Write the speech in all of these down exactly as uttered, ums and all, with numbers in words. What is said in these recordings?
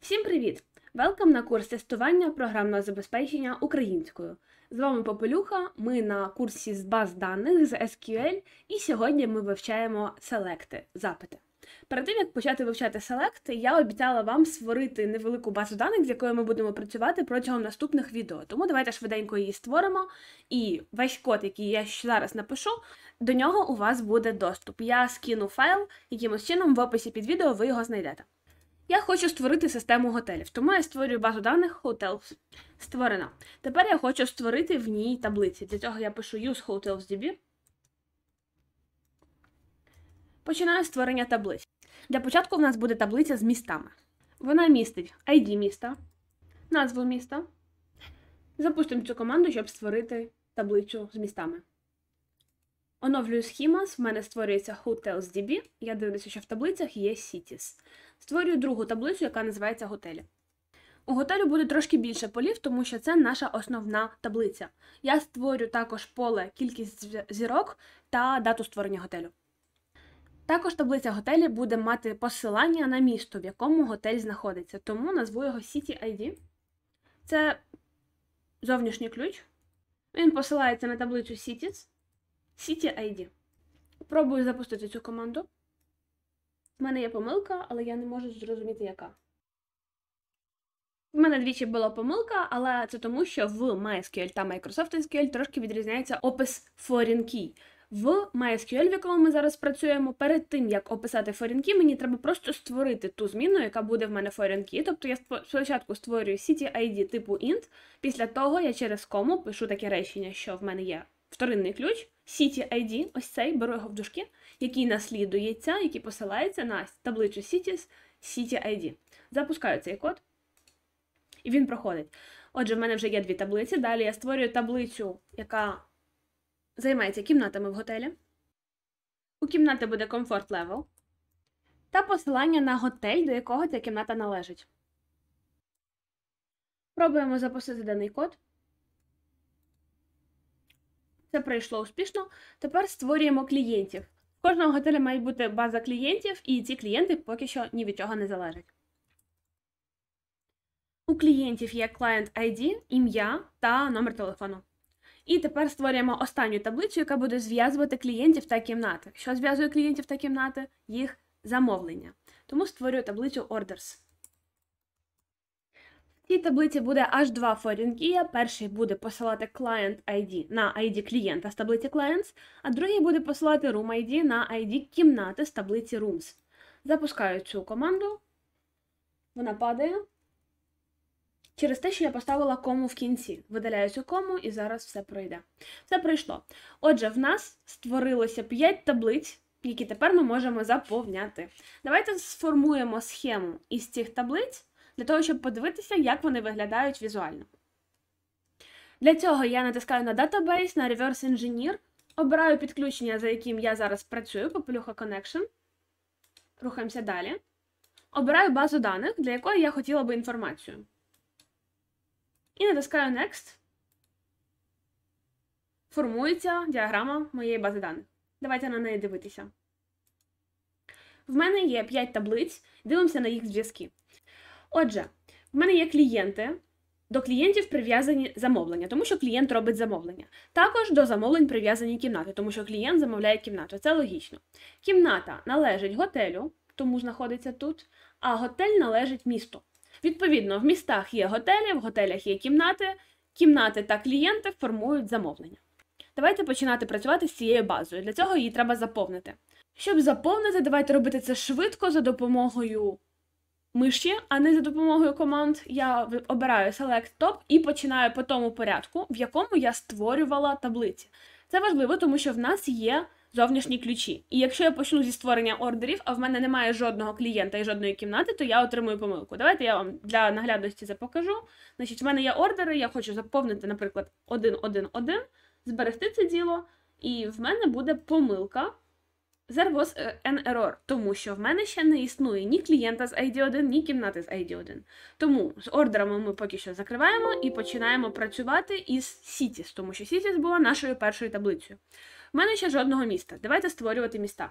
Всім привіт! Велкам на курс тестування програмного забезпечення українською. З вами Попелюха, ми на курсі з баз даних з ес кю ель, і сьогодні ми вивчаємо селекти, запити. Перед тим, як почати вивчати селекти, я обіцяла вам створити невелику базу даних, з якою ми будемо працювати протягом наступних відео. Тому давайте швиденько її створимо, і весь код, який я зараз напишу, до нього у вас буде доступ. Я скину файл, якимось чином в описі під відео ви його знайдете. Я хочу створити систему готелів, тому я створюю базу даних Hotels. Створена. Тепер я хочу створити в ній таблиці. Для цього я пишу use hotels.db. Починаю створення таблиць. Для початку в нас буде таблиця з містами. Вона містить ай ді міста, назву міста. Запустимо цю команду, щоб створити таблицю з містами. Оновлюю Schemas, в мене створюється hotels.db. Я дивлюся, що в таблицях є cities. Створюю другу таблицю, яка називається готелі. У готелю буде трошки більше полів, тому що це наша основна таблиця. Я створю також поле кількість зірок та дату створення готелю. Також таблиця готелі буде мати посилання на місто, в якому готель знаходиться, тому назву його City ай ді. Це зовнішній ключ. Він посилається на таблицю Cities. City ай ді. Пробую запустити цю команду. У мене є помилка, але я не можу зрозуміти, яка. У мене двічі була помилка, але це тому, що в MySQL та Microsoft ес кю ель трошки відрізняється опис foreign key. В MySQL, в якому ми зараз працюємо, перед тим, як описати foreign key, мені треба просто створити ту зміну, яка буде в мене foreign key. Тобто я спочатку створюю City ай ді типу int, після того я через кому пишу таке речення, що в мене є вторинний ключ, City ай ді, ось цей, беру його в дужки, який наслідується, який посилається на таблицю Cities, City ай ді. Запускаю цей код, і він проходить. Отже, в мене вже є дві таблиці. Далі я створюю таблицю, яка займається кімнатами в готелі. У кімнати буде comfort level та посилання на готель, до якого ця кімната належить. Пробуємо запустити даний код. Це пройшло успішно. Тепер створюємо клієнтів. В кожного готеля має бути база клієнтів, і ці клієнти поки що ні від чого не залежать. У клієнтів є client ай ді, ім'я та номер телефону. І тепер створюємо останню таблицю, яка буде зв'язувати клієнтів та кімнати. Що зв'язує клієнтів та кімнати? Їх замовлення. Тому створюю таблицю orders. В цій таблиці буде аж два foreign key. Перший буде посилати client ай ді на ай ді клієнта з таблиці clients, а другий буде посилати room ай ді на ай ді кімнати з таблиці rooms. Запускаю цю команду. Вона падає. Через те, що я поставила кому в кінці. Видаляю цю кому і зараз все пройде. Все пройшло. Отже, в нас створилося п'ять таблиць, які тепер ми можемо заповняти. Давайте сформуємо схему із цих таблиць, для того, щоб подивитися, як вони виглядають візуально. Для цього я натискаю на Database, на Reverse Engineer, обираю підключення, за яким я зараз працюю, Попелюха Connection. Рухаємося далі. Обираю базу даних, для якої я хотіла би інформацію. І натискаю Next. Формується діаграма моєї бази даних. Давайте на неї дивитися. В мене є п'ять таблиць, дивимося на їх зв'язки. Отже, в мене є клієнти, до клієнтів прив'язані замовлення, тому що клієнт робить замовлення. Також до замовлень прив'язані кімнати, тому що клієнт замовляє кімнату. Це логічно. Кімната належить готелю, тому знаходиться тут, а готель належить місту. Відповідно, в містах є готелі, в готелях є кімнати, кімнати та клієнти формують замовлення. Давайте починати працювати з цією базою. Для цього її треба заповнити. Щоб заповнити, давайте робити це швидко за допомогою миші, а не за допомогою команд. Я обираю Select Top і починаю по тому порядку, в якому я створювала таблиці. Це важливо, тому що в нас є зовнішні ключі. І якщо я почну зі створення ордерів, а в мене немає жодного клієнта і жодної кімнати, то я отримую помилку. Давайте я вам для наглядності це покажу. Значить, в мене є ордери, я хочу заповнити, наприклад, один один один, зберегти це діло, і в мене буде помилка There was an error, тому що в мене ще не існує ні клієнта з ай ді один, ні кімнати з ай ді один. Тому з ордерами ми поки що закриваємо і починаємо працювати із Cities, тому що Cities була нашою першою таблицею. В мене ще жодного міста. Давайте створювати міста.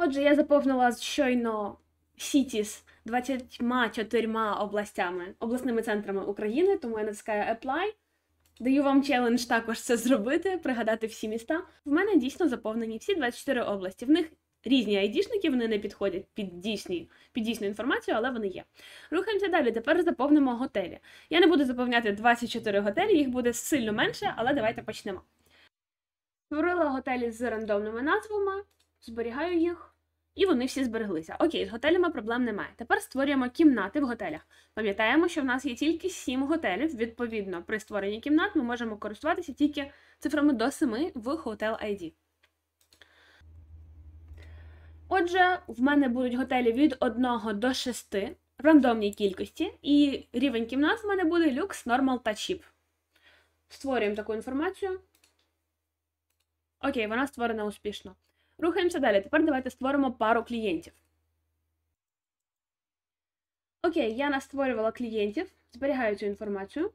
Отже, я заповнила щойно сіті з двадцятьма чотирма областями, обласними центрами України, тому я натискаю Apply. Даю вам челендж також це зробити, пригадати всі міста. В мене дійсно заповнені всі двадцять чотири області. В них різні айдішники, вони не підходять під, дійсні, під дійсну інформацію, але вони є. Рухаємося далі, тепер заповнимо готелі. Я не буду заповняти двадцять чотири готелі, їх буде сильно менше, але давайте почнемо. Створила готелі з рандомними назвами, зберігаю їх. І вони всі збереглися. Окей, з готелями проблем немає. Тепер створюємо кімнати в готелях. Пам'ятаємо, що в нас є тільки сім готелів. Відповідно, при створенні кімнат ми можемо користуватися тільки цифрами до семи в Hotel ай ді. Отже, в мене будуть готелі від одного до шести в рандомній кількості. І рівень кімнат в мене буде Luxe, Normal та Cheap. Створюємо таку інформацію. Окей, вона створена успішно. Рухаємося далі. Тепер давайте створимо пару клієнтів. Окей, я настворювала клієнтів. Зберігаю цю інформацію.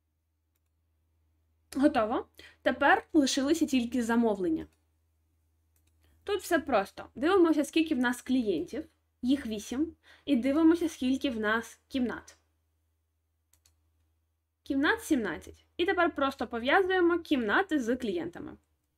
Готово. Тепер лишилися тільки замовлення. Тут все просто. Дивимося, скільки в нас клієнтів. Їх вісім. І дивимося, скільки в нас кімнат. Кімнат сімнадцять. І тепер просто пов'язуємо кімнати з клієнтами.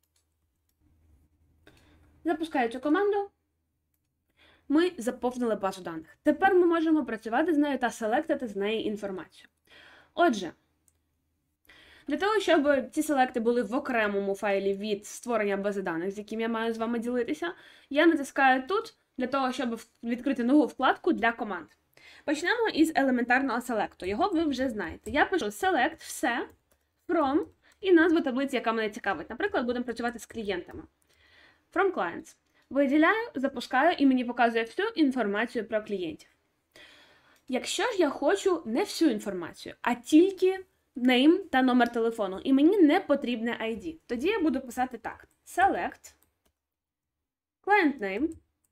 Запускаю цю команду. Ми заповнили базу даних. Тепер ми можемо працювати з нею та селектити з неї інформацію. Отже, для того, щоб ці селекти були в окремому файлі від створення бази даних, з яким я маю з вами ділитися, я натискаю тут, для того, щоб відкрити нову вкладку для команд. Почнемо із елементарного селекту. Його ви вже знаєте. Я пишу select, все, from і назву таблиці, яка мене цікавить. Наприклад, будемо працювати з клієнтами. From clients. Виділяю, запускаю і мені показує всю інформацію про клієнтів. Якщо ж я хочу не всю інформацію, а тільки name та номер телефону, і мені не потрібне ай ді, тоді я буду писати так. Select, client name,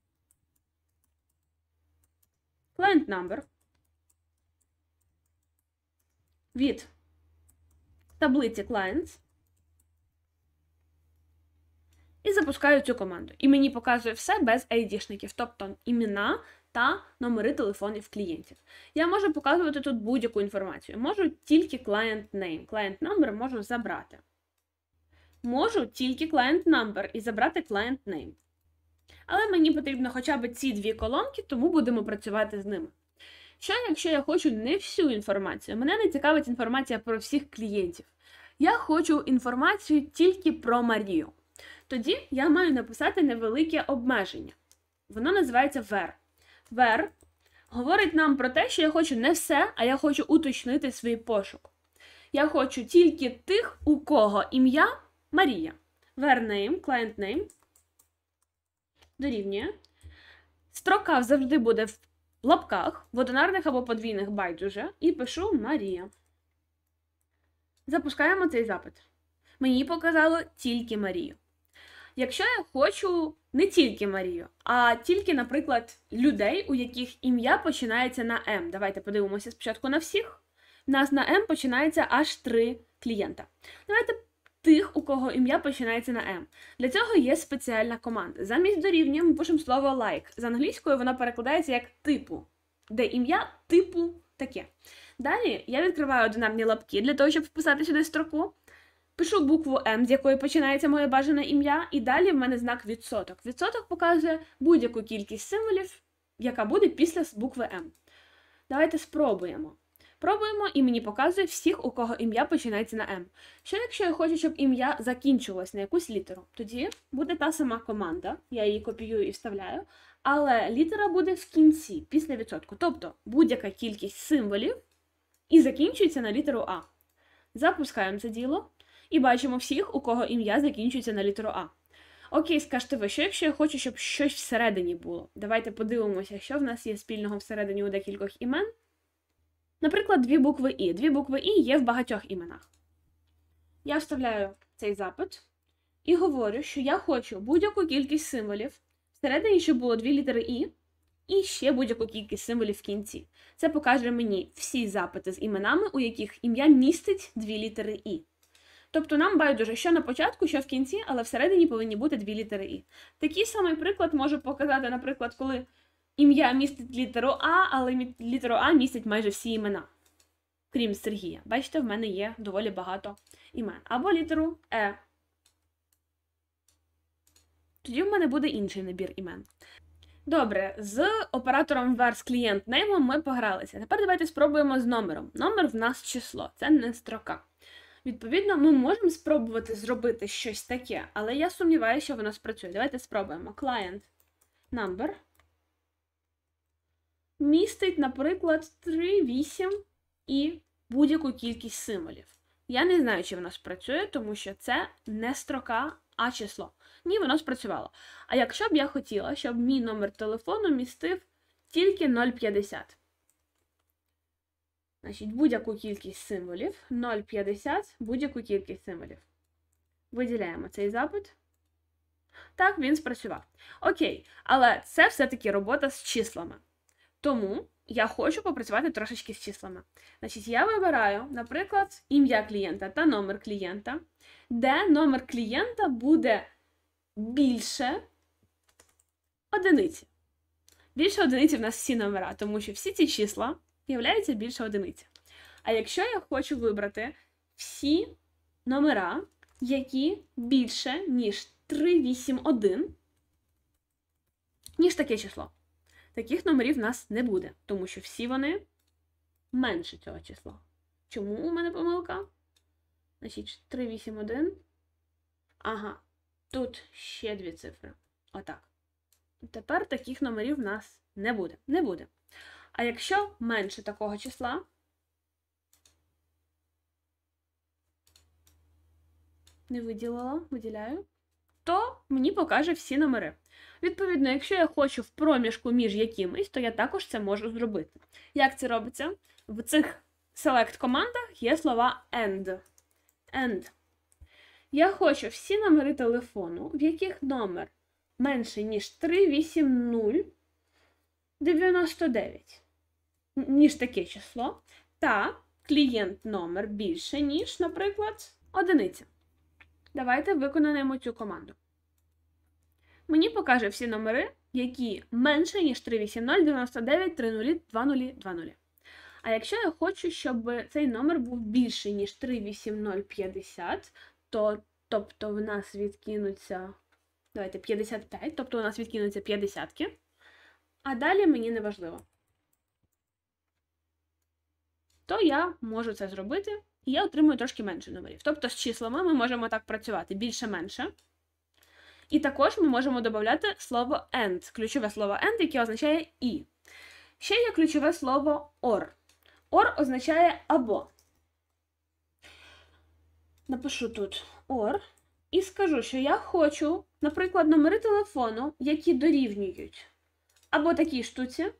client number, від таблиці clients, і запускаю цю команду. І мені показує все без айдішників, тобто імена та номери телефонів клієнтів. Я можу показувати тут будь-яку інформацію. Можу тільки client name. Client number можу забрати. Можу тільки client number і забрати client name. Але мені потрібно хоча б ці дві колонки, тому будемо працювати з ними. Що, якщо я хочу не всю інформацію? Мене не цікавить інформація про всіх клієнтів. Я хочу інформацію тільки про Марію. Тоді я маю написати невелике обмеження. Воно називається where. Where говорить нам про те, що я хочу не все, а я хочу уточнити свій пошук. Я хочу тільки тих, у кого ім'я Марія. Where name, client name, дорівнює. Строка завжди буде в лапках, в одинарних або подвійних байдуже, і пишу Марія. Запускаємо цей запит. Мені показало тільки Марію. Якщо я хочу не тільки Марію, а тільки, наприклад, людей, у яких ім'я починається на М. Давайте подивимося спочатку на всіх. У нас на М починається аж три клієнта. Давайте тих, у кого ім'я починається на М. Для цього є спеціальна команда. Замість дорівнює ми пишемо слово like. З англійською воно перекладається як типу, де ім'я типу таке. Далі я відкриваю одинарні лапки для того, щоб вписати сюди строку. Пишу букву М, з якої починається моє бажане ім'я, і далі в мене знак відсоток. Відсоток показує будь-яку кількість символів, яка буде після букви М. Давайте спробуємо. Пробуємо, і мені показує всіх, у кого ім'я починається на М. Що якщо я хочу, щоб ім'я закінчилось на якусь літеру? Тоді буде та сама команда, я її копіюю і вставляю, але літера буде в кінці, після відсотку. Тобто будь-яка кількість символів і закінчується на літеру А. Запускаємо це діло. І бачимо всіх, у кого ім'я закінчується на літеру А. Окей, скажете ви, що якщо я хочу, щоб щось всередині було? Давайте подивимося, що в нас є спільного всередині у декількох імен. Наприклад, дві букви І. Дві букви І є в багатьох іменах. Я вставляю цей запит і говорю, що я хочу будь-яку кількість символів, всередині, щоб було дві літери І, і ще будь-яку кількість символів в кінці. Це покаже мені всі запити з іменами, у яких ім'я містить дві літери І. Тобто нам байдуже, що на початку, що в кінці, але всередині повинні бути дві літери І. Такий самий приклад можу показати, наприклад, коли ім'я містить літеру А, але літеру А містить майже всі імена. Крім Сергія. Бачите, в мене є доволі багато імен. Або літеру Е. Тоді в мене буде інший набір імен. Добре, з оператором var з client name ми погралися. Тепер давайте спробуємо з номером. Номер в нас число, це не строка. Відповідно, ми можемо спробувати зробити щось таке, але я сумніваюся, що воно спрацює. Давайте спробуємо. Client number містить, наприклад, три, вісім і будь-яку кількість символів. Я не знаю, чи воно спрацює, тому що це не строка, а число. Ні, воно спрацювало. А якщо б я хотіла, щоб мій номер телефону містив тільки нуль п'ятдесят. Значить, будь-яку кількість символів, нуль п'ятдесят, будь-яку кількість символів. Виділяємо цей запит. Так, він спрацював. Окей, але це все-таки робота з числами. Тому я хочу попрацювати трошечки з числами. Значить, я вибираю, наприклад, ім'я клієнта та номер клієнта, де номер клієнта буде більше одиниці. Більше одиниці в нас всі номера, тому що всі ці числа являються більше одиниці. А якщо я хочу вибрати всі номера, які більше, ніж три, вісім, один, ніж таке число, таких номерів в нас не буде, тому що всі вони менше цього числа. Чому у мене помилка? Значить, три, вісім, один. Ага, тут ще дві цифри. Отак. Тепер таких номерів в нас не буде. Не буде. А якщо менше такого числа, не виділила, виділяю, то мені покаже всі номери. Відповідно, якщо я хочу в проміжку між якимись, то я також це можу зробити. Як це робиться? В цих select-командах є слова and. And. Я хочу всі номери телефону, в яких номер менше, ніж три, вісім, нуль, дев'яносто дев'ять, ніж таке число, та клієнт номер більше, ніж, наприклад, одиниця. Давайте виконаємо цю команду. Мені покаже всі номери, які менше, ніж три, вісім, нуль, дев'яносто дев'ять, три нуль, два нуль, два нуль. А якщо я хочу, щоб цей номер був більше, ніж три, вісім, нуль, п'ятдесят, то, тобто в нас відкинуться, давайте, п'ятдесят п'ять, тобто у нас відкинуться п'ятдесятки, а далі мені не важливо, то я можу це зробити, і я отримую трошки менше номерів. Тобто з числами ми можемо так працювати більше-менше. І також ми можемо додати слово and, ключове слово and, яке означає і. Ще є ключове слово or. Or означає або. Напишу тут or і скажу, що я хочу, наприклад, номери телефону, які дорівнюють або такій штуці,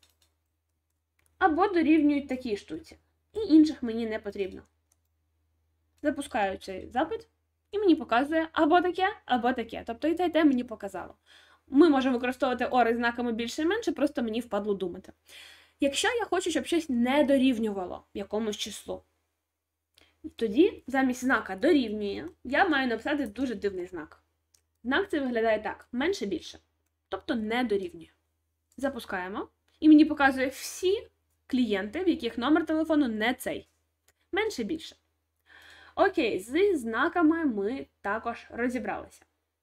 або дорівнюють такій штуці. І інших мені не потрібно. Запускаю цей запит. І мені показує або таке, або таке. Тобто і те, і те мені показало. Ми можемо використовувати ори знаками більше і менше, просто мені впадло думати. Якщо я хочу, щоб щось не дорівнювало якомусь числу, тоді замість знака дорівнює, я маю написати дуже дивний знак. Знак це виглядає так, менше-більше. Тобто не дорівнює. Запускаємо. І мені показує всі клієнти, в яких номер телефону не цей. Менше-більше. Окей, з знаками ми також розібралися.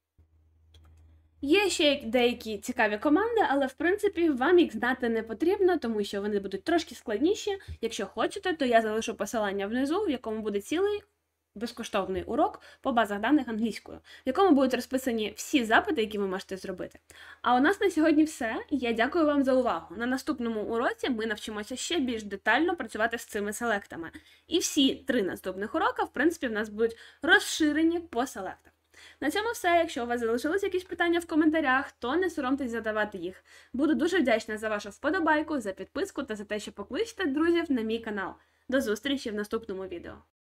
Є ще деякі цікаві команди, але в принципі вам їх знати не потрібно, тому що вони будуть трошки складніші. Якщо хочете, то я залишу посилання внизу, в якому буде цілий безкоштовний урок по базах даних англійською, в якому будуть розписані всі запити, які ви можете зробити. А у нас на сьогодні все. Я дякую вам за увагу. На наступному уроці ми навчимося ще більш детально працювати з цими селектами. І всі три наступних уроки, в принципі, в нас будуть розширені по селектах. На цьому все. Якщо у вас залишились якісь питання в коментарях, то не соромтесь задавати їх. Буду дуже вдячна за вашу вподобайку, за підписку та за те, що покличете друзів на мій канал. До зустрічі в наступному відео.